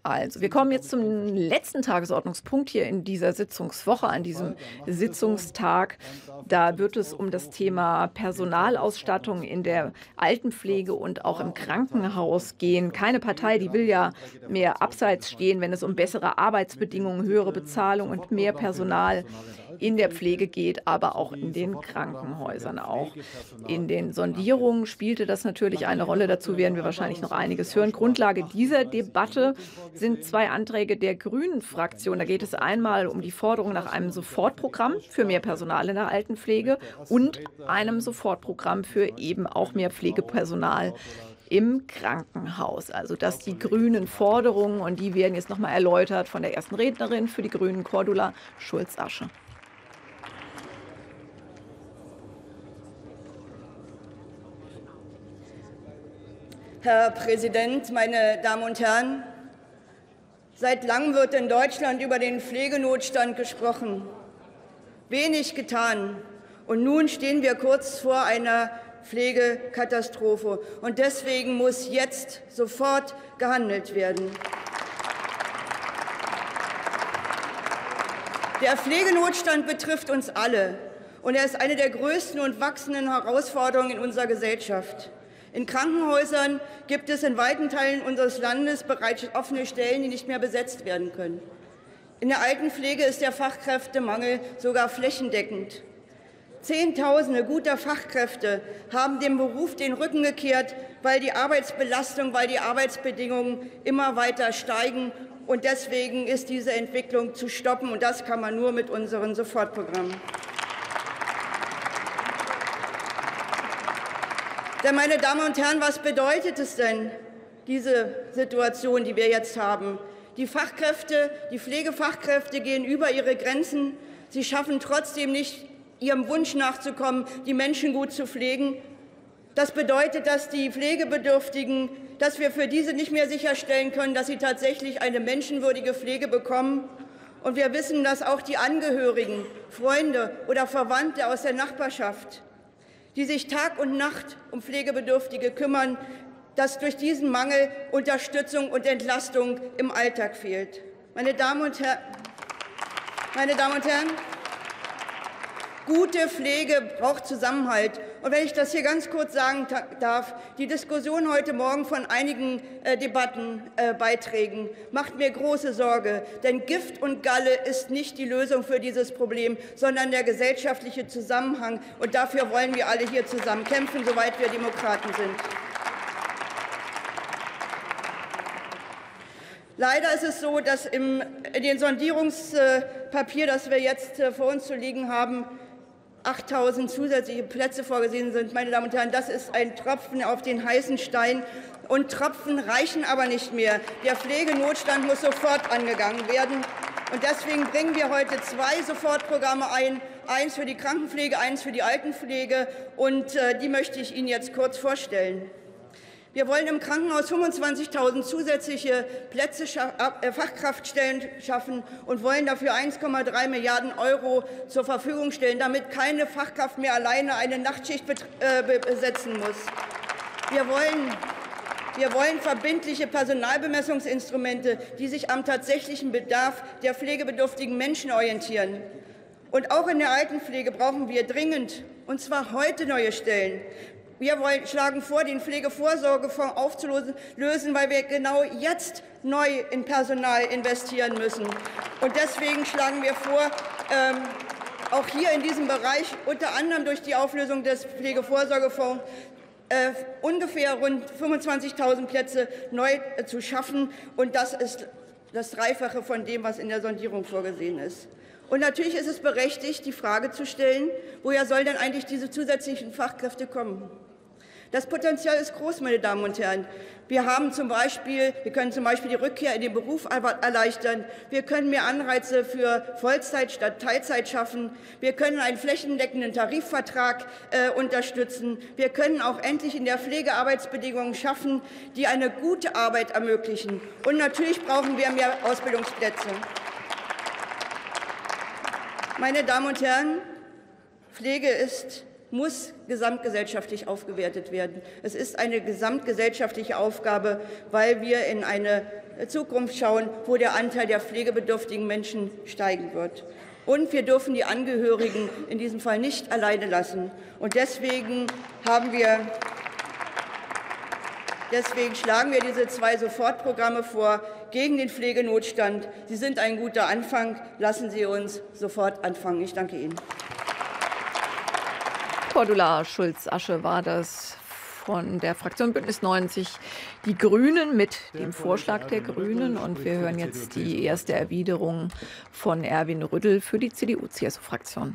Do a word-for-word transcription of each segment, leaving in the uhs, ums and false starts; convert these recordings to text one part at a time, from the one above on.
Also, wir kommen jetzt zum letzten Tagesordnungspunkt hier in dieser Sitzungswoche, an diesem Sitzungstag. Da wird es um das Thema Personalausstattung in der Altenpflege und auch im Krankenhaus gehen. Keine Partei, die will ja mehr abseits stehen, wenn es um bessere Arbeitsbedingungen, höhere Bezahlung und mehr Personal in der Pflege geht, aber auch in den Krankenhäusern. Auch in den Sondierungen spielte das natürlich eine Rolle. Dazu werden wir wahrscheinlich noch einiges hören. Grundlage dieser Debatte sind zwei Anträge der Grünen-Fraktion. Da geht es einmal um die Forderung nach einem Sofortprogramm für mehr Personal in der Altenpflege und einem Sofortprogramm für eben auch mehr Pflegepersonal im Krankenhaus. Also das die grünen Forderungen, und die werden jetzt noch mal erläutert von der ersten Rednerin für die Grünen, Cordula Schulz-Asche. Herr Präsident, meine Damen und Herren! Seit langem wird in Deutschland über den Pflegenotstand gesprochen. Wenig getan. Und nun stehen wir kurz vor einer Pflegekatastrophe. Und deswegen muss jetzt sofort gehandelt werden. Der Pflegenotstand betrifft uns alle. Und er ist eine der größten und wachsenden Herausforderungen in unserer Gesellschaft. In Krankenhäusern gibt es in weiten Teilen unseres Landes bereits offene Stellen, die nicht mehr besetzt werden können. In der Altenpflege ist der Fachkräftemangel sogar flächendeckend. Zehntausende guter Fachkräfte haben dem Beruf den Rücken gekehrt, weil die Arbeitsbelastung, weil die Arbeitsbedingungen immer weiter steigen. Und deswegen ist diese Entwicklung zu stoppen. Und das kann man nur mit unseren Sofortprogrammen. Denn, meine Damen und Herren, was bedeutet es denn, diese Situation, die wir jetzt haben? Die Fachkräfte, die Pflegefachkräfte gehen über ihre Grenzen. Sie schaffen trotzdem nicht, ihrem Wunsch nachzukommen, die Menschen gut zu pflegen. Das bedeutet, dass die Pflegebedürftigen, dass wir für diese nicht mehr sicherstellen können, dass sie tatsächlich eine menschenwürdige Pflege bekommen. Und wir wissen, dass auch die Angehörigen, Freunde oder Verwandte aus der Nachbarschaft, die sich Tag und Nacht um Pflegebedürftige kümmern, dass durch diesen Mangel Unterstützung und Entlastung im Alltag fehlt. Meine Damen und Herren, meine Damen und Herren, gute Pflege braucht Zusammenhalt. Und wenn ich das hier ganz kurz sagen darf, die Diskussion heute Morgen von einigen äh, Debattenbeiträgen äh, macht mir große Sorge. Denn Gift und Galle ist nicht die Lösung für dieses Problem, sondern der gesellschaftliche Zusammenhang. Und dafür wollen wir alle hier zusammen kämpfen, soweit wir Demokraten sind. Leider ist es so, dass im, in dem Sondierungspapier, das wir jetzt äh, vor uns zu liegen haben, achttausend zusätzliche Plätze vorgesehen sind. Meine Damen und Herren, das ist ein Tropfen auf den heißen Stein. Und Tropfen reichen aber nicht mehr. Der Pflegenotstand muss sofort angegangen werden. Und deswegen bringen wir heute zwei Sofortprogramme ein, eins für die Krankenpflege, eins für die Altenpflege. Und äh, die möchte ich Ihnen jetzt kurz vorstellen. Wir wollen im Krankenhaus fünfundzwanzigtausend zusätzliche Plätze, Fachkraftstellen schaffen und wollen dafür eins Komma drei Milliarden Euro zur Verfügung stellen, damit keine Fachkraft mehr alleine eine Nachtschicht besetzen muss. Wir wollen, wir wollen verbindliche Personalbemessungsinstrumente, die sich am tatsächlichen Bedarf der pflegebedürftigen Menschen orientieren. Und auch in der Altenpflege brauchen wir dringend, und zwar heute, neue Stellen. Wir wollen, schlagen vor, den Pflegevorsorgefonds aufzulösen, weil wir genau jetzt neu in Personal investieren müssen. Und deswegen schlagen wir vor, ähm, auch hier in diesem Bereich, unter anderem durch die Auflösung des Pflegevorsorgefonds, äh, ungefähr rund fünfundzwanzigtausend Plätze neu äh, zu schaffen. Und das ist das Dreifache von dem, was in der Sondierung vorgesehen ist. Und natürlich ist es berechtigt, die Frage zu stellen, woher sollen denn eigentlich diese zusätzlichen Fachkräfte kommen? Das Potenzial ist groß, meine Damen und Herren. Wir haben zum Beispiel, wir können zum Beispiel die Rückkehr in den Beruf erleichtern. Wir können mehr Anreize für Vollzeit statt Teilzeit schaffen. Wir können einen flächendeckenden Tarifvertrag äh, unterstützen. Wir können auch endlich in der Pflege Arbeitsbedingungen schaffen, die eine gute Arbeit ermöglichen. Und natürlich brauchen wir mehr Ausbildungsplätze. Meine Damen und Herren, Pflege ist muss gesamtgesellschaftlich aufgewertet werden. Es ist eine gesamtgesellschaftliche Aufgabe, weil wir in eine Zukunft schauen, wo der Anteil der pflegebedürftigen Menschen steigen wird. Und wir dürfen die Angehörigen in diesem Fall nicht alleine lassen. Und deswegen haben wir Deswegen schlagen wir diese zwei Sofortprogramme vor gegen den Pflegenotstand. Sie sind ein guter Anfang. Lassen Sie uns sofort anfangen. Ich danke Ihnen. Cordula Schulz-Asche war das von der Fraktion Bündnis neunzig Die Grünen mit dem Vorschlag der Grünen. Und wir hören jetzt die erste Erwiderung von Erwin Rüddel für die C D U-C S U-Fraktion.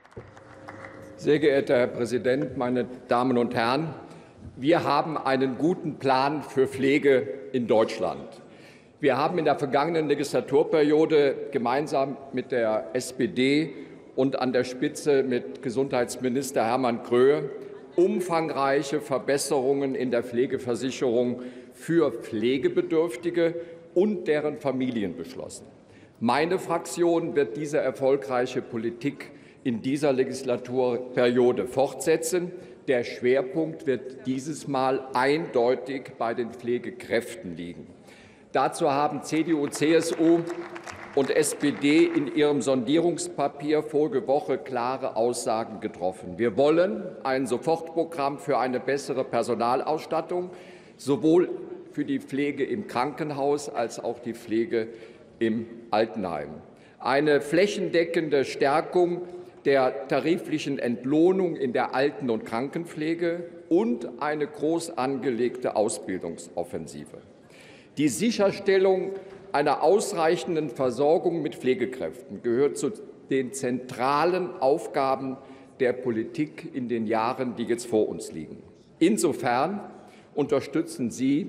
Sehr geehrter Herr Präsident, meine Damen und Herren! Wir haben einen guten Plan für Pflege in Deutschland. Wir haben in der vergangenen Legislaturperiode gemeinsam mit der S P D und an der Spitze mit Gesundheitsminister Hermann Gröhe umfangreiche Verbesserungen in der Pflegeversicherung für Pflegebedürftige und deren Familien beschlossen. Meine Fraktion wird diese erfolgreiche Politik in dieser Legislaturperiode fortsetzen. Der Schwerpunkt wird dieses Mal eindeutig bei den Pflegekräften liegen. Dazu haben C D U, C S U und S P D in ihrem Sondierungspapier vorige Woche klare Aussagen getroffen. Wir wollen ein Sofortprogramm für eine bessere Personalausstattung, sowohl für die Pflege im Krankenhaus als auch die Pflege im Altenheim. Eine flächendeckende Stärkung der tariflichen Entlohnung in der Alten- und Krankenpflege und eine groß angelegte Ausbildungsoffensive. Die Sicherstellung einer ausreichenden Versorgung mit Pflegekräften gehört zu den zentralen Aufgaben der Politik in den Jahren, die jetzt vor uns liegen. Insofern unterstützen Sie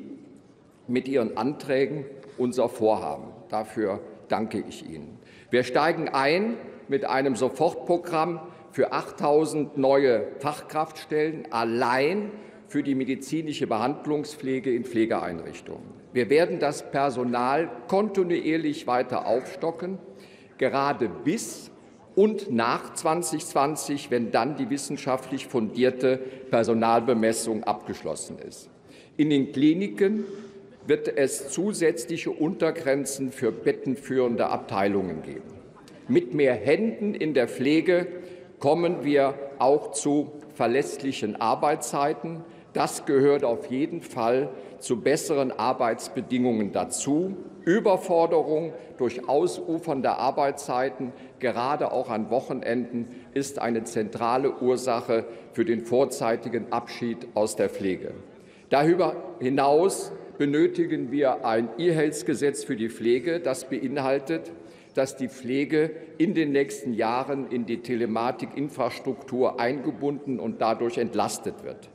mit Ihren Anträgen unser Vorhaben. Dafür danke ich Ihnen. Wir steigen ein mit einem Sofortprogramm für achttausend neue Fachkraftstellen allein für die medizinische Behandlungspflege in Pflegeeinrichtungen. Wir werden das Personal kontinuierlich weiter aufstocken, gerade bis und nach zweitausendzwanzig, wenn dann die wissenschaftlich fundierte Personalbemessung abgeschlossen ist. In den Kliniken wird es zusätzliche Untergrenzen für bettenführende Abteilungen geben. Mit mehr Händen in der Pflege kommen wir auch zu verlässlichen Arbeitszeiten. Das gehört auf jeden Fall zu besseren Arbeitsbedingungen dazu. Überforderung durch ausufernde Arbeitszeiten, gerade auch an Wochenenden, ist eine zentrale Ursache für den vorzeitigen Abschied aus der Pflege. Darüber hinaus benötigen wir ein E-Health-Gesetz für die Pflege. Das beinhaltet, dass die Pflege in den nächsten Jahren in die Telematikinfrastruktur eingebunden und dadurch entlastet wird.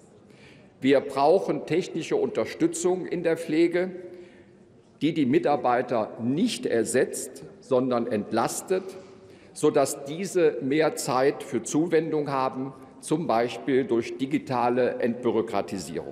Wir brauchen technische Unterstützung in der Pflege, die die Mitarbeiter nicht ersetzt, sondern entlastet, sodass diese mehr Zeit für Zuwendung haben, zum Beispiel durch digitale Entbürokratisierung.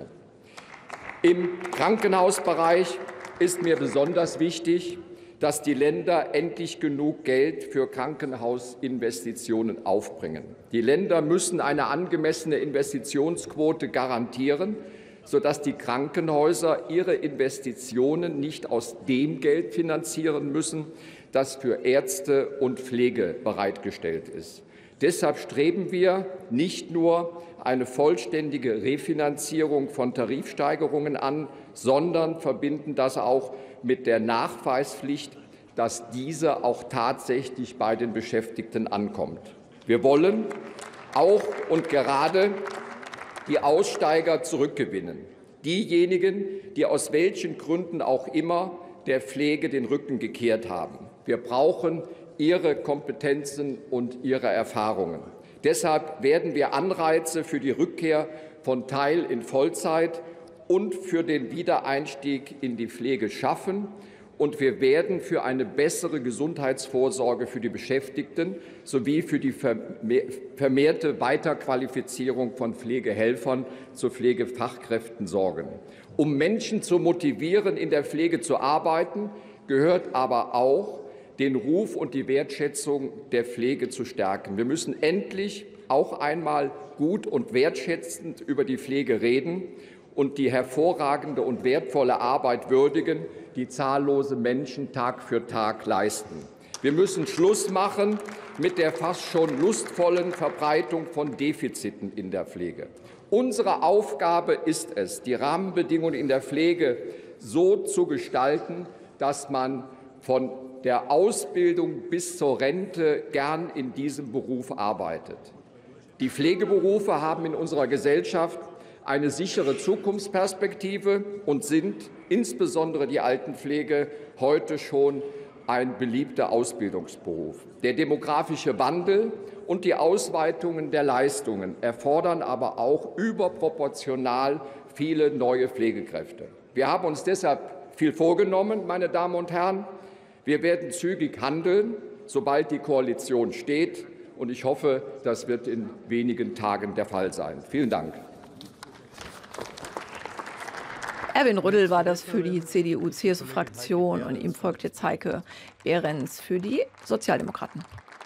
Im Krankenhausbereich ist mir besonders wichtig, dass die Länder endlich genug Geld für Krankenhausinvestitionen aufbringen. Die Länder müssen eine angemessene Investitionsquote garantieren, sodass die Krankenhäuser ihre Investitionen nicht aus dem Geld finanzieren müssen, das für Ärzte und Pflege bereitgestellt ist. Deshalb streben wir nicht nur eine vollständige Refinanzierung von Tarifsteigerungen an, sondern verbinden das auch mit der Nachweispflicht, dass diese auch tatsächlich bei den Beschäftigten ankommt. Wir wollen auch und gerade die Aussteiger zurückgewinnen, diejenigen, die aus welchen Gründen auch immer der Pflege den Rücken gekehrt haben. Wir brauchen ihre Kompetenzen und ihre Erfahrungen. Deshalb werden wir Anreize für die Rückkehr von Teil- in Vollzeit und für den Wiedereinstieg in die Pflege schaffen. Und wir werden für eine bessere Gesundheitsvorsorge für die Beschäftigten sowie für die vermehrte Weiterqualifizierung von Pflegehelfern zu Pflegefachkräften sorgen. Um Menschen zu motivieren, in der Pflege zu arbeiten, gehört aber auch, den Ruf und die Wertschätzung der Pflege zu stärken. Wir müssen endlich auch einmal gut und wertschätzend über die Pflege reden und die hervorragende und wertvolle Arbeit würdigen, die zahllose Menschen Tag für Tag leisten. Wir müssen Schluss machen mit der fast schon lustvollen Verbreitung von Defiziten in der Pflege. Unsere Aufgabe ist es, die Rahmenbedingungen in der Pflege so zu gestalten, dass man von der Ausbildung bis zur Rente gern in diesem Beruf arbeitet. Die Pflegeberufe haben in unserer Gesellschaft eine sichere Zukunftsperspektive und sind insbesondere die Altenpflege heute schon ein beliebter Ausbildungsberuf. Der demografische Wandel und die Ausweitungen der Leistungen erfordern aber auch überproportional viele neue Pflegekräfte. Wir haben uns deshalb viel vorgenommen, meine Damen und Herren. Wir werden zügig handeln, sobald die Koalition steht. Und ich hoffe, das wird in wenigen Tagen der Fall sein. Vielen Dank. Erwin Rüddel war das für die C D U C S U-Fraktion und ihm folgt jetzt Heike Behrens für die Sozialdemokraten.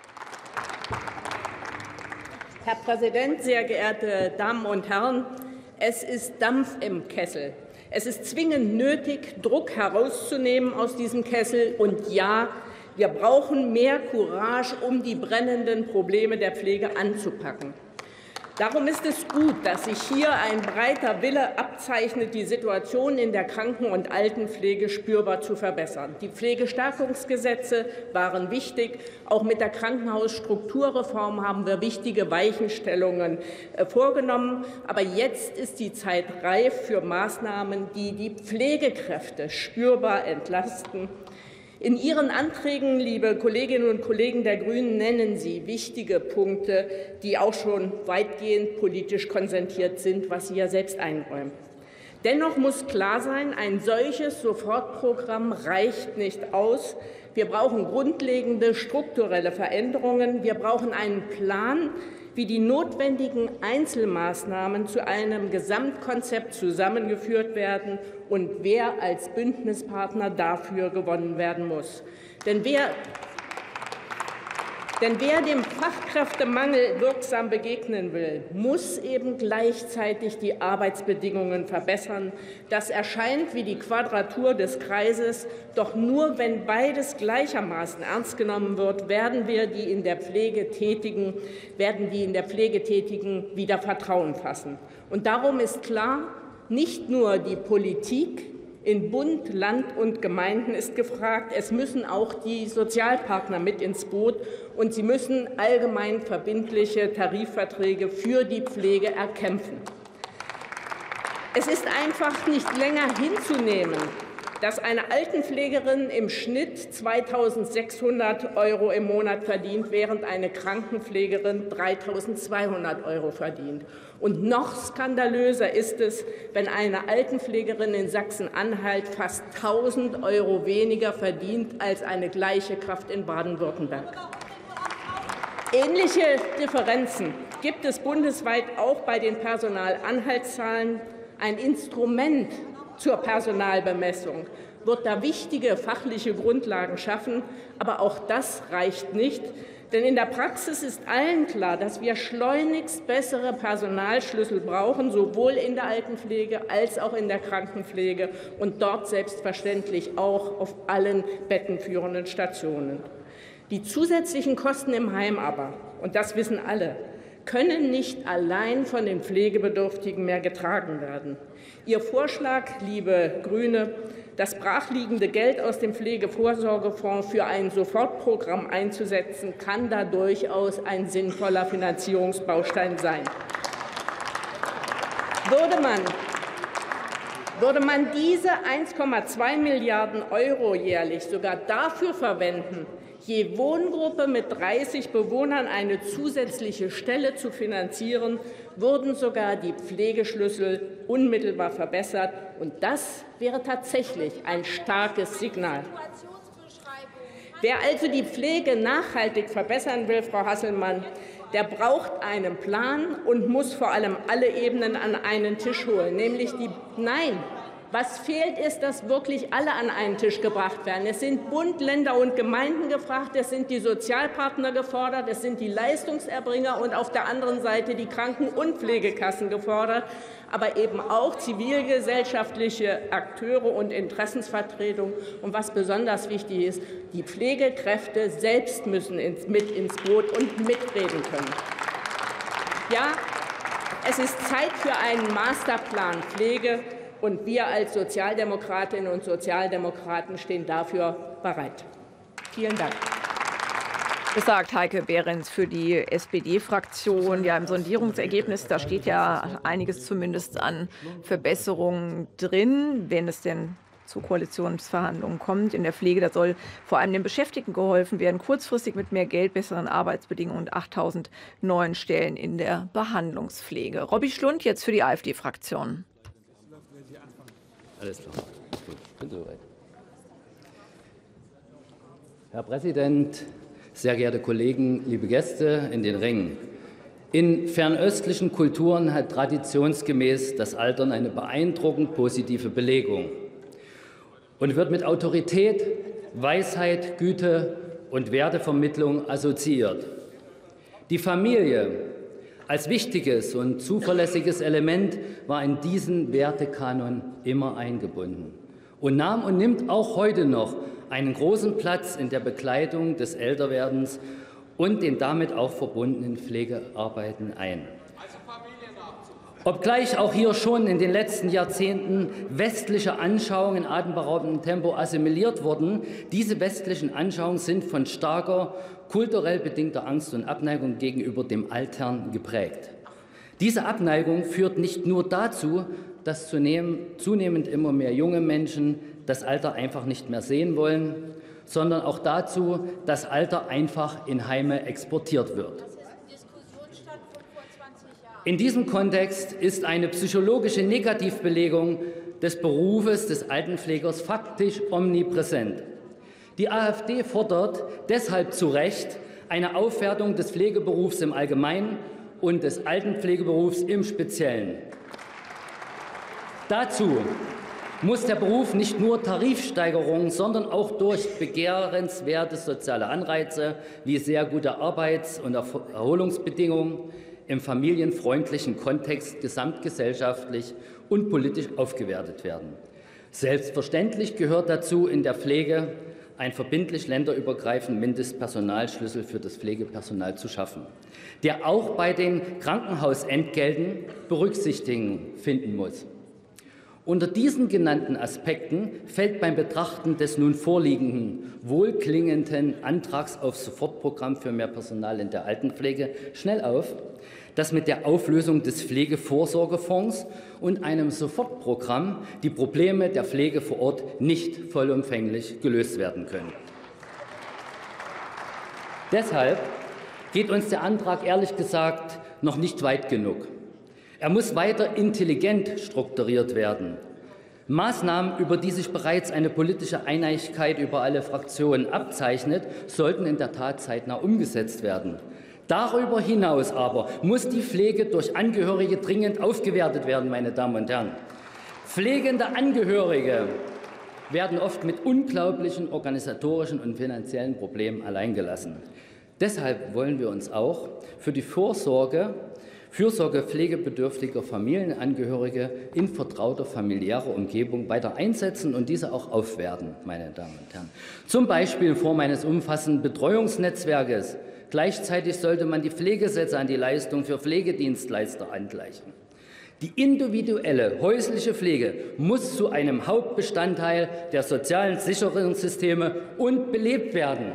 Herr Präsident, sehr geehrte Damen und Herren! Es ist Dampf im Kessel. Es ist zwingend nötig, Druck herauszunehmen aus diesem Kessel. Und ja, wir brauchen mehr Courage, um die brennenden Probleme der Pflege anzupacken. Darum ist es gut, dass sich hier ein breiter Wille abzeichnet, die Situation in der Kranken- und Altenpflege spürbar zu verbessern. Die Pflegestärkungsgesetze waren wichtig. Auch mit der Krankenhausstrukturreform haben wir wichtige Weichenstellungen vorgenommen. Aber jetzt ist die Zeit reif für Maßnahmen, die die Pflegekräfte spürbar entlasten. In Ihren Anträgen, liebe Kolleginnen und Kollegen der Grünen, nennen Sie wichtige Punkte, die auch schon weitgehend politisch konsentiert sind, was Sie ja selbst einräumen. Dennoch muss klar sein, ein solches Sofortprogramm reicht nicht aus. Wir brauchen grundlegende strukturelle Veränderungen. Wir brauchen einen Plan, wie die notwendigen Einzelmaßnahmen zu einem Gesamtkonzept zusammengeführt werden und wer als Bündnispartner dafür gewonnen werden muss. Denn wer, denn wer dem Fachkräftemangel wirksam begegnen will, muss eben gleichzeitig die Arbeitsbedingungen verbessern. Das erscheint wie die Quadratur des Kreises. Doch nur wenn beides gleichermaßen ernst genommen wird, werden wir die in der Pflege Tätigen, werden die in der Pflege Tätigen wieder Vertrauen fassen. Und darum ist klar, nicht nur die Politik in Bund, Land und Gemeinden ist gefragt, es müssen auch die Sozialpartner mit ins Boot, und sie müssen allgemein verbindliche Tarifverträge für die Pflege erkämpfen. Es ist einfach nicht länger hinzunehmen, dass eine Altenpflegerin im Schnitt zweitausendsechshundert Euro im Monat verdient, während eine Krankenpflegerin dreitausendzweihundert Euro verdient. Und noch skandalöser ist es, wenn eine Altenpflegerin in Sachsen-Anhalt fast tausend Euro weniger verdient als eine gleiche Kraft in Baden-Württemberg. Ähnliche Differenzen gibt es bundesweit auch bei den Personalanhaltszahlen. Ein Instrument zur Personalbemessung wird da wichtige fachliche Grundlagen schaffen. Aber auch das reicht nicht. Denn in der Praxis ist allen klar, dass wir schleunigst bessere Personalschlüssel brauchen, sowohl in der Altenpflege als auch in der Krankenpflege und dort selbstverständlich auch auf allen bettenführenden Stationen. Die zusätzlichen Kosten im Heim aber, und das wissen alle, können nicht allein von den Pflegebedürftigen mehr getragen werden. Ihr Vorschlag, liebe Grüne, das brachliegende Geld aus dem Pflegevorsorgefonds für ein Sofortprogramm einzusetzen, kann da durchaus ein sinnvoller Finanzierungsbaustein sein. Würde man, würde man diese eins Komma zwei Milliarden Euro jährlich sogar dafür verwenden, je Wohngruppe mit dreißig Bewohnern eine zusätzliche Stelle zu finanzieren, würden sogar die Pflegeschlüssel unmittelbar verbessert. Und das wäre tatsächlich ein starkes Signal. Wer also die Pflege nachhaltig verbessern will, Frau Hasselmann, der braucht einen Plan und muss vor allem alle Ebenen an einen Tisch holen, nämlich die, nein, Was fehlt, ist, dass wirklich alle an einen Tisch gebracht werden. Es sind Bund, Länder und Gemeinden gefragt, es sind die Sozialpartner gefordert, es sind die Leistungserbringer und auf der anderen Seite die Kranken- und Pflegekassen gefordert, aber eben auch zivilgesellschaftliche Akteure und Interessensvertretungen. Und was besonders wichtig ist, die Pflegekräfte selbst müssen ins, mit ins Boot und mitreden können. Ja, es ist Zeit für einen Masterplan Pflege. Und wir als Sozialdemokratinnen und Sozialdemokraten stehen dafür bereit. Vielen Dank. Das sagt Heike Behrens für die S P D-Fraktion. Ja, im Sondierungsergebnis, da steht ja einiges zumindest an Verbesserungen drin, wenn es denn zu Koalitionsverhandlungen kommt. In der Pflege, da soll vor allem den Beschäftigten geholfen werden, kurzfristig mit mehr Geld, besseren Arbeitsbedingungen und achttausend neuen Stellen in der Behandlungspflege. Robby Schlund jetzt für die AfD-Fraktion. Alles klar. Gut, ich bin soweit. Herr Präsident, sehr geehrte Kollegen, liebe Gäste in den Rängen. In fernöstlichen Kulturen hat traditionsgemäß das Altern eine beeindruckend positive Belegung und wird mit Autorität, Weisheit, Güte und Wertevermittlung assoziiert. Die Familie als wichtiges und zuverlässiges Element war in diesen Wertekanon immer eingebunden und nahm und nimmt auch heute noch einen großen Platz in der Begleitung des Älterwerdens und den damit auch verbundenen Pflegearbeiten ein. Obgleich auch hier schon in den letzten Jahrzehnten westliche Anschauungen in atemberaubendem Tempo assimiliert wurden, diese westlichen Anschauungen sind von starker, kulturell bedingter Angst und Abneigung gegenüber dem Altern geprägt. Diese Abneigung führt nicht nur dazu, dass zunehmend immer mehr junge Menschen das Alter einfach nicht mehr sehen wollen, sondern auch dazu, dass Alter einfach in Heime exportiert wird. In diesem Kontext ist eine psychologische Negativbelegung des Berufes des Altenpflegers faktisch omnipräsent. Die AfD fordert deshalb zu Recht eine Aufwertung des Pflegeberufs im Allgemeinen und des Altenpflegeberufs im Speziellen. Dazu muss der Beruf nicht nur Tarifsteigerungen, sondern auch durch begehrenswerte soziale Anreize wie sehr gute Arbeits- und Erholungsbedingungen im familienfreundlichen Kontext gesamtgesellschaftlich und politisch aufgewertet werden. Selbstverständlich gehört dazu, in der Pflege ein verbindlich länderübergreifender Mindestpersonalschlüssel für das Pflegepersonal zu schaffen, der auch bei den Krankenhausentgelten Berücksichtigung finden muss. Unter diesen genannten Aspekten fällt beim Betrachten des nun vorliegenden, wohlklingenden Antrags auf Sofortprogramm für mehr Personal in der Altenpflege schnell auf, dass mit der Auflösung des Pflegevorsorgefonds und einem Sofortprogramm die Probleme der Pflege vor Ort nicht vollumfänglich gelöst werden können. Deshalb geht uns der Antrag ehrlich gesagt noch nicht weit genug. Er muss weiter intelligent strukturiert werden. Maßnahmen, über die sich bereits eine politische Einigkeit über alle Fraktionen abzeichnet, sollten in der Tat zeitnah umgesetzt werden. Darüber hinaus aber muss die Pflege durch Angehörige dringend aufgewertet werden, meine Damen und Herren. Pflegende Angehörige werden oft mit unglaublichen organisatorischen und finanziellen Problemen alleingelassen. Deshalb wollen wir uns auch für die Vorsorge Fürsorge pflegebedürftiger Familienangehörige in vertrauter familiärer Umgebung weiter einsetzen und diese auch aufwerten, meine Damen und Herren. Zum Beispiel in Form eines umfassenden Betreuungsnetzwerkes. Gleichzeitig sollte man die Pflegesätze an die Leistung für Pflegedienstleister angleichen. Die individuelle häusliche Pflege muss zu einem Hauptbestandteil der sozialen Sicherungssysteme und belebt werden.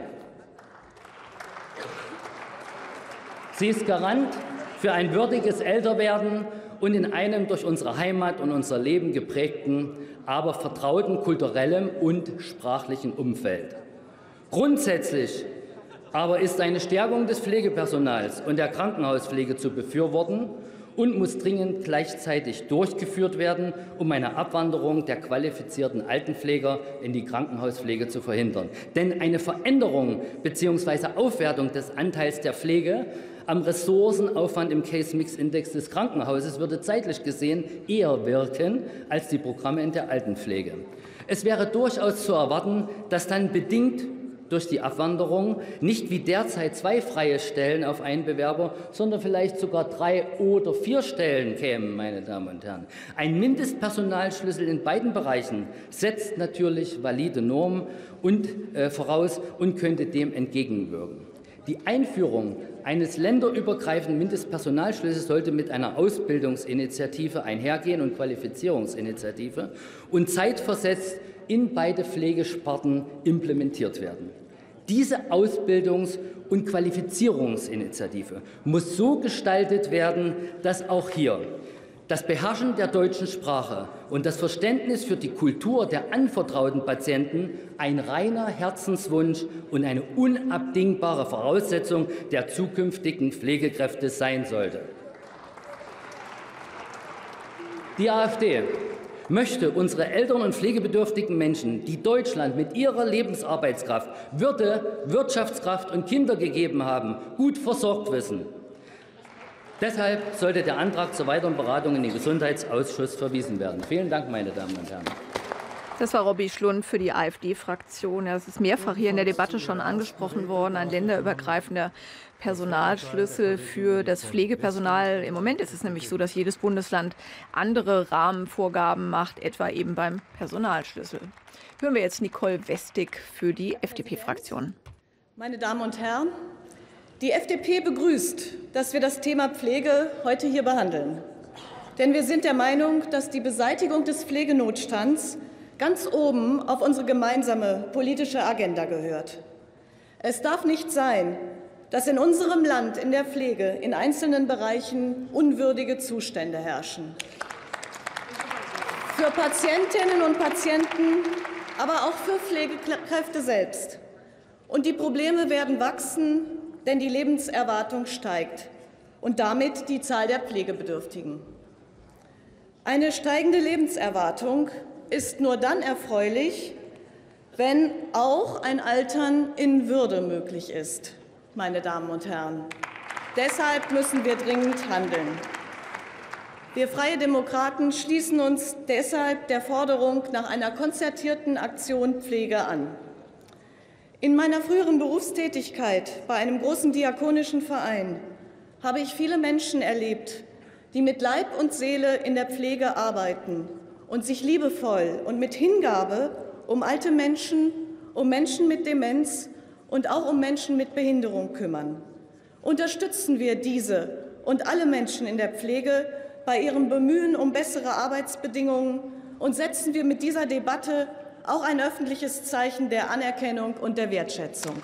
Sie ist Garant für ein würdiges Älterwerden und in einem durch unsere Heimat und unser Leben geprägten, aber vertrauten kulturellen und sprachlichen Umfeld. Grundsätzlich aber ist eine Stärkung des Pflegepersonals und der Krankenhauspflege zu befürworten und muss dringend gleichzeitig durchgeführt werden, um eine Abwanderung der qualifizierten Altenpfleger in die Krankenhauspflege zu verhindern. Denn eine Veränderung bzw. Aufwertung des Anteils der Pflege am Ressourcenaufwand im Case-Mix-Index des Krankenhauses würde zeitlich gesehen eher wirken als die Programme in der Altenpflege. Es wäre durchaus zu erwarten, dass dann bedingt durch die Abwanderung nicht wie derzeit zwei freie Stellen auf einen Bewerber, sondern vielleicht sogar drei oder vier Stellen kämen, meine Damen und Herren. Ein Mindestpersonalschlüssel in beiden Bereichen setzt natürlich valide Normen und, äh, voraus und könnte dem entgegenwirken. Die Einführung eines länderübergreifenden Mindestpersonalschlüssels sollte mit einer Ausbildungsinitiative einhergehen und Qualifizierungsinitiative und zeitversetzt in beide Pflegesparten implementiert werden. Diese Ausbildungs- und Qualifizierungsinitiative muss so gestaltet werden, dass auch hier das Beherrschen der deutschen Sprache und das Verständnis für die Kultur der anvertrauten Patienten ein reiner Herzenswunsch und eine unabdingbare Voraussetzung der zukünftigen Pflegekräfte sein sollte. Die AfD möchte unsere älteren und pflegebedürftigen Menschen, die Deutschland mit ihrer Lebensarbeitskraft, Würde, Wirtschaftskraft und Kinder gegeben haben, gut versorgt wissen. Deshalb sollte der Antrag zur weiteren Beratung in den Gesundheitsausschuss verwiesen werden. Vielen Dank, meine Damen und Herren. Das war Robby Schlund für die AfD-Fraktion. Es ist mehrfach hier in der Debatte schon angesprochen worden, ein länderübergreifender Personalschlüssel für das Pflegepersonal. Im Moment ist es nämlich so, dass jedes Bundesland andere Rahmenvorgaben macht, etwa eben beim Personalschlüssel. Hören wir jetzt Nicole Westig für die F D P-Fraktion. Meine Damen und Herren, die F D P begrüßt, dass wir das Thema Pflege heute hier behandeln. Denn wir sind der Meinung, dass die Beseitigung des Pflegenotstands ganz oben auf unsere gemeinsame politische Agenda gehört. Es darf nicht sein, dass in unserem Land in der Pflege in einzelnen Bereichen unwürdige Zustände herrschen. Für Patientinnen und Patienten, aber auch für Pflegekräfte selbst. Und die Probleme werden wachsen, denn die Lebenserwartung steigt und damit die Zahl der Pflegebedürftigen. Eine steigende Lebenserwartung ist nur dann erfreulich, wenn auch ein Altern in Würde möglich ist, meine Damen und Herren. Deshalb müssen wir dringend handeln. Wir Freie Demokraten schließen uns deshalb der Forderung nach einer konzertierten Aktion Pflege an. In meiner früheren Berufstätigkeit bei einem großen diakonischen Verein habe ich viele Menschen erlebt, die mit Leib und Seele in der Pflege arbeiten und sich liebevoll und mit Hingabe um alte Menschen, um Menschen mit Demenz und auch um Menschen mit Behinderung kümmern. Unterstützen wir diese und alle Menschen in der Pflege bei ihrem Bemühen um bessere Arbeitsbedingungen und setzen wir mit dieser Debatte auch ein öffentliches Zeichen der Anerkennung und der Wertschätzung.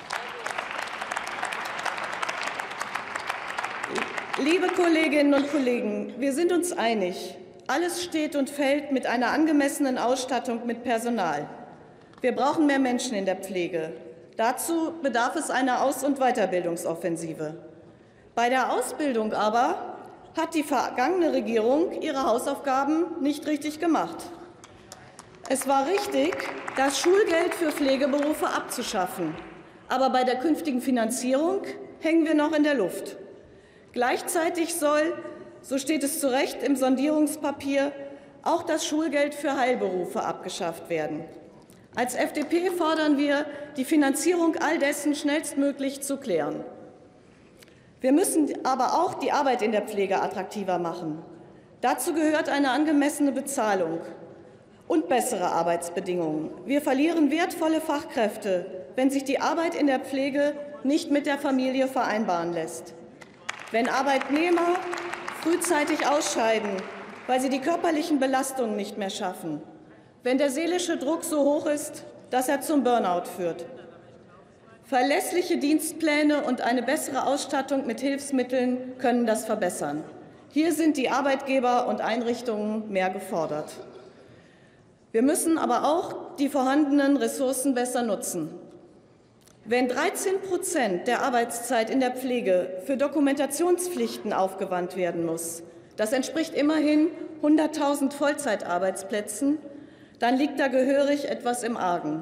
Liebe Kolleginnen und Kollegen, wir sind uns einig. Alles steht und fällt mit einer angemessenen Ausstattung mit Personal. Wir brauchen mehr Menschen in der Pflege. Dazu bedarf es einer Aus- und Weiterbildungsoffensive. Bei der Ausbildung aber hat die vergangene Regierung ihre Hausaufgaben nicht richtig gemacht. Es war richtig, das Schulgeld für Pflegeberufe abzuschaffen. Aber bei der künftigen Finanzierung hängen wir noch in der Luft. Gleichzeitig soll, so steht es zu Recht im Sondierungspapier, auch das Schulgeld für Heilberufe abgeschafft werden. Als F D P fordern wir, die Finanzierung all dessen schnellstmöglich zu klären. Wir müssen aber auch die Arbeit in der Pflege attraktiver machen. Dazu gehört eine angemessene Bezahlung und bessere Arbeitsbedingungen. Wir verlieren wertvolle Fachkräfte, wenn sich die Arbeit in der Pflege nicht mit der Familie vereinbaren lässt. Wenn Arbeitnehmer frühzeitig ausscheiden, weil sie die körperlichen Belastungen nicht mehr schaffen. Wenn der seelische Druck so hoch ist, dass er zum Burnout führt. Verlässliche Dienstpläne und eine bessere Ausstattung mit Hilfsmitteln können das verbessern. Hier sind die Arbeitgeber und Einrichtungen mehr gefordert. Wir müssen aber auch die vorhandenen Ressourcen besser nutzen. Wenn dreizehn Prozent der Arbeitszeit in der Pflege für Dokumentationspflichten aufgewandt werden muss, das entspricht immerhin hunderttausend Vollzeitarbeitsplätzen, dann liegt da gehörig etwas im Argen.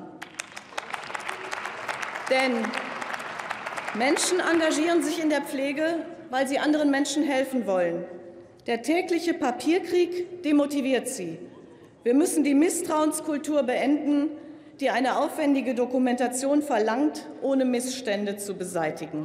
Denn Menschen engagieren sich in der Pflege, weil sie anderen Menschen helfen wollen. Der tägliche Papierkrieg demotiviert sie. Wir müssen die Misstrauenskultur beenden, die eine aufwendige Dokumentation verlangt, ohne Missstände zu beseitigen.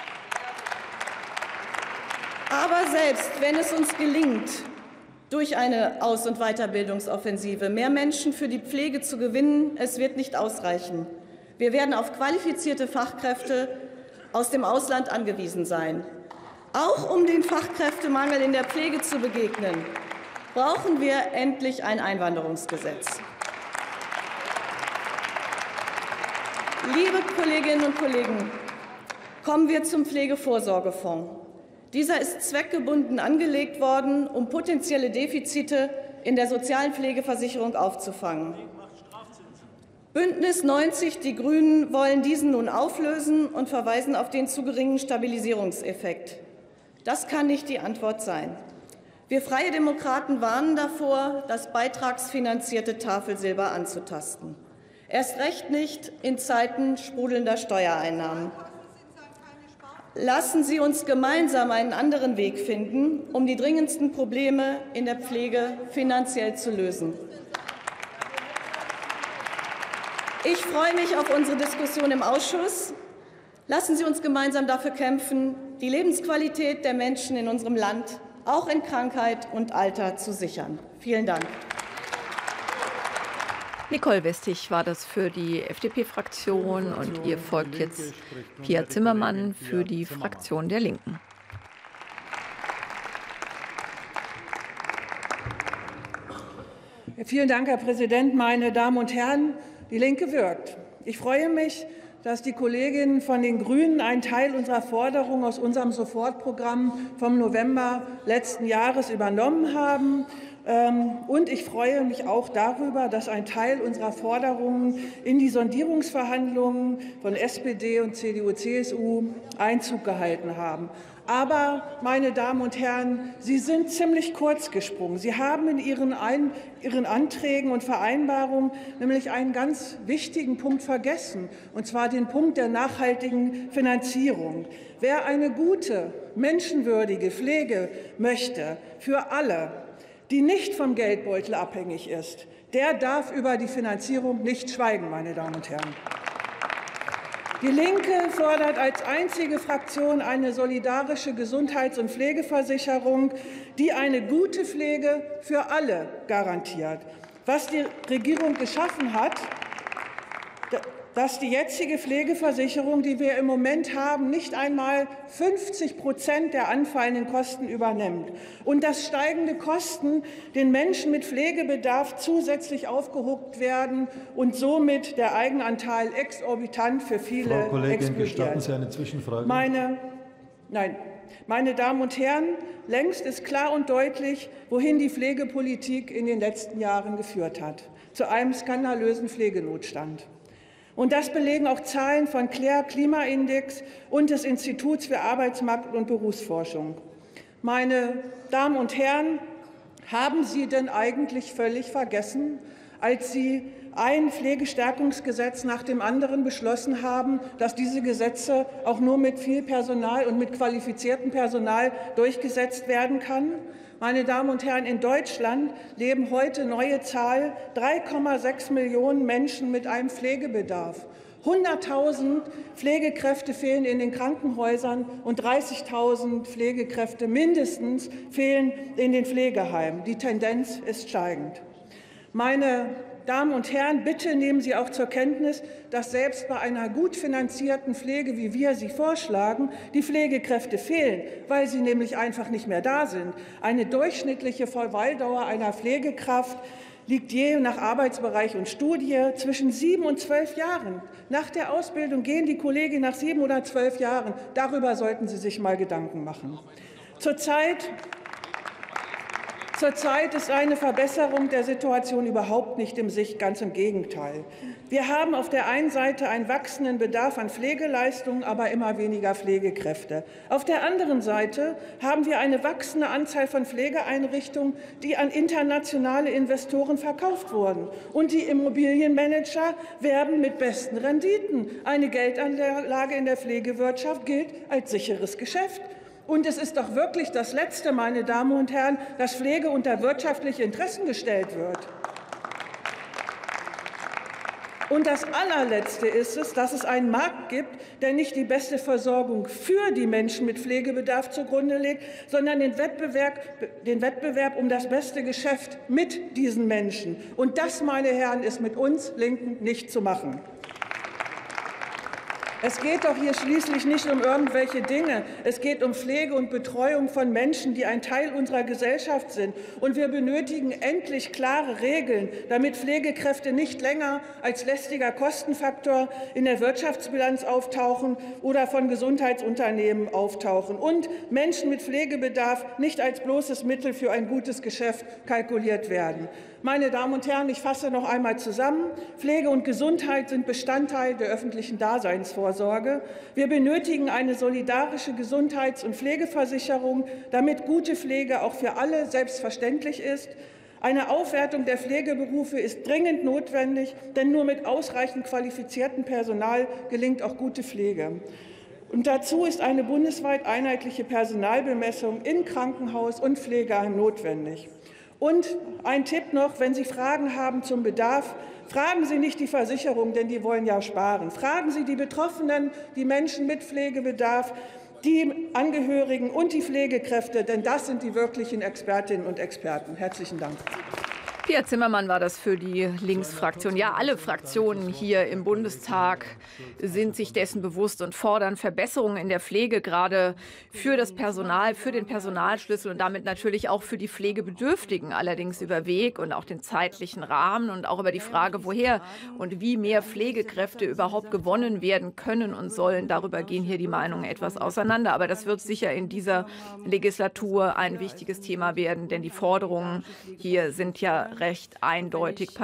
Aber selbst wenn es uns gelingt, durch eine Aus- und Weiterbildungsoffensive mehr Menschen für die Pflege zu gewinnen, es wird nicht ausreichen. Wir werden auf qualifizierte Fachkräfte aus dem Ausland angewiesen sein. Auch um dem Fachkräftemangel in der Pflege zu begegnen, brauchen wir endlich ein Einwanderungsgesetz. Liebe Kolleginnen und Kollegen, kommen wir zum Pflegevorsorgefonds. Dieser ist zweckgebunden angelegt worden, um potenzielle Defizite in der sozialen Pflegeversicherung aufzufangen. Bündnis neunzig, die Grünen, wollen diesen nun auflösen und verweisen auf den zu geringen Stabilisierungseffekt. Das kann nicht die Antwort sein. Wir Freie Demokraten warnen davor, das beitragsfinanzierte Tafelsilber anzutasten. Erst recht nicht in Zeiten sprudelnder Steuereinnahmen. Lassen Sie uns gemeinsam einen anderen Weg finden, um die dringendsten Probleme in der Pflege finanziell zu lösen. Ich freue mich auf unsere Diskussion im Ausschuss. Lassen Sie uns gemeinsam dafür kämpfen, die Lebensqualität der Menschen in unserem Land auch in Krankheit und Alter zu sichern. Vielen Dank. Nicole Westig war das für die F D P-Fraktion und ihr folgt jetzt Pia Zimmermann für die Fraktion der Linken. Vielen Dank, Herr Präsident, meine Damen und Herren! Die Linke wirkt. Ich freue mich, dass die Kolleginnen von den Grünen einen Teil unserer Forderungen aus unserem Sofortprogramm vom November letzten Jahres übernommen haben. Und ich freue mich auch darüber, dass ein Teil unserer Forderungen in die Sondierungsverhandlungen von S P D und C D U C S U Einzug gehalten haben. Aber, meine Damen und Herren, Sie sind ziemlich kurz gesprungen. Sie haben in Ihren, Ein Ihren Anträgen und Vereinbarungen nämlich einen ganz wichtigen Punkt vergessen, und zwar den Punkt der nachhaltigen Finanzierung. Wer eine gute, menschenwürdige Pflege möchte, für alle, die nicht vom Geldbeutel abhängig ist, der darf über die Finanzierung nicht schweigen, meine Damen und Herren. Die Linke fordert als einzige Fraktion eine solidarische Gesundheits- und Pflegeversicherung, die eine gute Pflege für alle garantiert. Was die Regierung geschaffen hat, dass die jetzige Pflegeversicherung, die wir im Moment haben, nicht einmal fünfzig Prozent der anfallenden Kosten übernimmt und dass steigende Kosten den Menschen mit Pflegebedarf zusätzlich aufgehoben werden und somit der Eigenanteil exorbitant für viele Frau Kollegin, explodiert. gestatten Sie eine Zwischenfrage? Meine, nein, meine Damen und Herren, längst ist klar und deutlich, wohin die Pflegepolitik in den letzten Jahren geführt hat: zu einem skandalösen Pflegenotstand. Und das belegen auch Zahlen von C L E R Klimaindex und des Instituts für Arbeitsmarkt- und Berufsforschung. Meine Damen und Herren, haben Sie denn eigentlich völlig vergessen, als Sie ein Pflegestärkungsgesetz nach dem anderen beschlossen haben, dass diese Gesetze auch nur mit viel Personal und mit qualifiziertem Personal durchgesetzt werden kann? Meine Damen und Herren, in Deutschland leben heute, neue Zahl, drei Komma sechs Millionen Menschen mit einem Pflegebedarf. hunderttausend Pflegekräfte fehlen in den Krankenhäusern und dreißigtausend Pflegekräfte mindestens fehlen in den Pflegeheimen. Die Tendenz ist steigend. Meine Damen und Herren, bitte nehmen Sie auch zur Kenntnis, dass selbst bei einer gut finanzierten Pflege, wie wir sie vorschlagen, die Pflegekräfte fehlen, weil sie nämlich einfach nicht mehr da sind. Eine durchschnittliche Verweildauer einer Pflegekraft liegt je nach Arbeitsbereich und Studie zwischen sieben und zwölf Jahren. Nach der Ausbildung gehen die Kolleginnen nach sieben oder zwölf Jahren. Darüber sollten Sie sich mal Gedanken machen. Zurzeit Zurzeit ist eine Verbesserung der Situation überhaupt nicht in Sicht, ganz im Gegenteil. Wir haben auf der einen Seite einen wachsenden Bedarf an Pflegeleistungen, aber immer weniger Pflegekräfte. Auf der anderen Seite haben wir eine wachsende Anzahl von Pflegeeinrichtungen, die an internationale Investoren verkauft wurden. Und die Immobilienmanager werben mit besten Renditen. Eine Geldanlage in der Pflegewirtschaft gilt als sicheres Geschäft. Und es ist doch wirklich das Letzte, meine Damen und Herren, dass Pflege unter wirtschaftliche Interessen gestellt wird. Und das Allerletzte ist es, dass es einen Markt gibt, der nicht die beste Versorgung für die Menschen mit Pflegebedarf zugrunde legt, sondern den Wettbewerb, den Wettbewerb um das beste Geschäft mit diesen Menschen. Und das, meine Herren, ist mit uns Linken nicht zu machen. Es geht doch hier schließlich nicht um irgendwelche Dinge. Es geht um Pflege und Betreuung von Menschen, die ein Teil unserer Gesellschaft sind. Und wir benötigen endlich klare Regeln, damit Pflegekräfte nicht länger als lästiger Kostenfaktor in der Wirtschaftsbilanz auftauchen oder von Gesundheitsunternehmen auftauchen und Menschen mit Pflegebedarf nicht als bloßes Mittel für ein gutes Geschäft kalkuliert werden. Meine Damen und Herren, ich fasse noch einmal zusammen. Pflege und Gesundheit sind Bestandteil der öffentlichen Daseinsvorsorge. Wir benötigen eine solidarische Gesundheits- und Pflegeversicherung, damit gute Pflege auch für alle selbstverständlich ist. Eine Aufwertung der Pflegeberufe ist dringend notwendig, denn nur mit ausreichend qualifiziertem Personal gelingt auch gute Pflege. Und dazu ist eine bundesweit einheitliche Personalbemessung in Krankenhaus und Pflegeheim notwendig. Und ein Tipp noch, wenn Sie Fragen haben zum Bedarf, fragen Sie nicht die Versicherung, denn die wollen ja sparen. Fragen Sie die Betroffenen, die Menschen mit Pflegebedarf, die Angehörigen und die Pflegekräfte, denn das sind die wirklichen Expertinnen und Experten. Herzlichen Dank. Pia Zimmermann war das für die Linksfraktion. Ja, alle Fraktionen hier im Bundestag sind sich dessen bewusst und fordern Verbesserungen in der Pflege, gerade für das Personal, für den Personalschlüssel und damit natürlich auch für die Pflegebedürftigen, allerdings über Weg und auch den zeitlichen Rahmen und auch über die Frage, woher und wie mehr Pflegekräfte überhaupt gewonnen werden können und sollen. Darüber gehen hier die Meinungen etwas auseinander. Aber das wird sicher in dieser Legislatur ein wichtiges Thema werden, denn die Forderungen hier sind ja recht eindeutig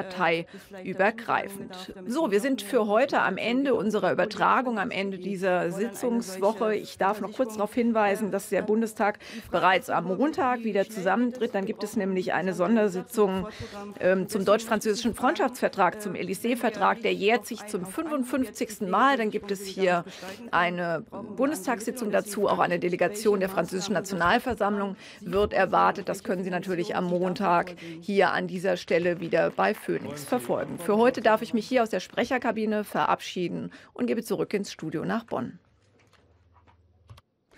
parteiübergreifend. So, wir sind für heute am Ende unserer Übertragung, am Ende dieser Sitzungswoche. Ich darf noch kurz darauf hinweisen, dass der Bundestag bereits am Montag wieder zusammentritt. Dann gibt es nämlich eine Sondersitzung ähm, zum deutsch-französischen Freundschaftsvertrag, zum Élysée-Vertrag. Der jährt sich zum fünfundfünfzigsten Mal. Dann gibt es hier eine Bundestagssitzung dazu. Auch eine Delegation der französischen Nationalversammlung wird erwartet. Das können Sie natürlich am Montag hier an dieser Stelle wieder bei Phoenix verfolgen. Für heute darf ich mich hier aus der Sprecherkabine verabschieden und gebe zurück ins Studio nach Bonn.